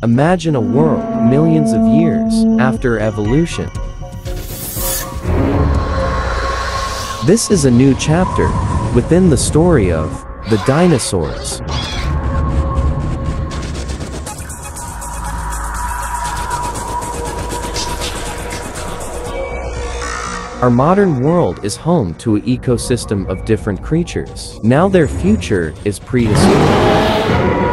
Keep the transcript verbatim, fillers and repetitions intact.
Imagine a world millions of years after evolution. This is a new chapter within the story of the dinosaurs. Our modern world is home to an ecosystem of different creatures. Now their future is prehistoric.